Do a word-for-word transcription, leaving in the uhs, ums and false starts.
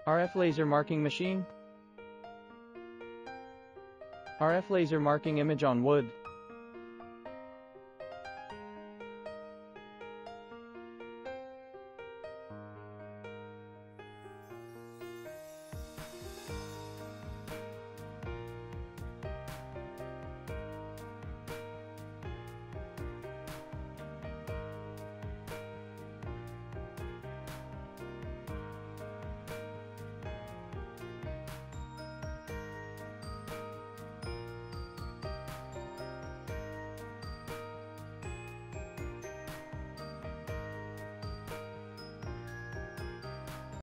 R F laser marking machine. R F laser marking image on wood.